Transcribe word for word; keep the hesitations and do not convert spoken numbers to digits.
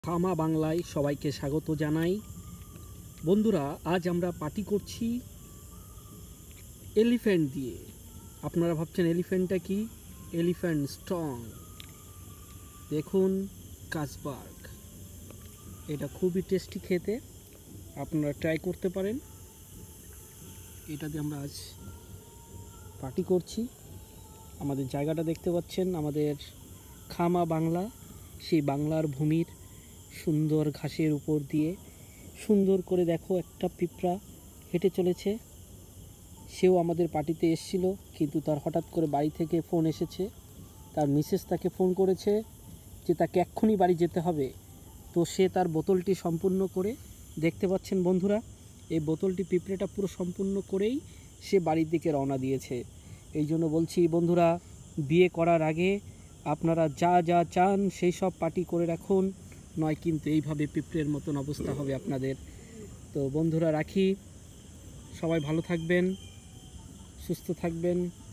খামা বাংলায় সবাইকে স্বাগত জানাই। বন্ধুরা, আজ আমরা পার্টি করছি এলিফ্যান্ট দিয়ে। আপনারা ভাবছেন এলিফ্যান্টটা কি? Elephant strong. দেখুন কাজবার্গ, এটা খুবই টেস্টি খেতে, আপনারা ট্রাই করতে পারেন। এটা দিয়ে আমরা আজ পার্টি করছি। আমাদের জায়গাটা দেখতে পাচ্ছেন, আমাদের খামা বাংলা, সেই বাংলার ভূমির সুন্দর ঘাসের উপর দিয়ে সুন্দর করে দেখো একটা পিঁপড়া হেঁটে চলেছে। সেও আমাদের পার্টিতে এসেছিল, কিন্তু তার হঠাৎ করে বাড়ি থেকে ফোন এসেছে। তার মিসেস তাকে ফোন করেছে যে তাকে এক্ষুনি বাড়ি যেতে হবে। তো সে তার বোতলটি সম্পূর্ণ করে, দেখতে পাচ্ছেন বন্ধুরা, এই বোতলটি পিঁপড়েটা পুরো সম্পূর্ণ করেই সে বাড়ির দিকে রওনা দিয়েছে। এই জন্য বলছি বন্ধুরা, বিয়ে করার আগে আপনারা যা যা চান সেই সব পার্টি করে রাখুন, নয় কিন্তু এইভাবে পিঁপড়ের মতন অবস্থা হবে আপনাদের। তো বন্ধুরা রাখি, সবাই ভালো থাকবেন, সুস্থ থাকবেন।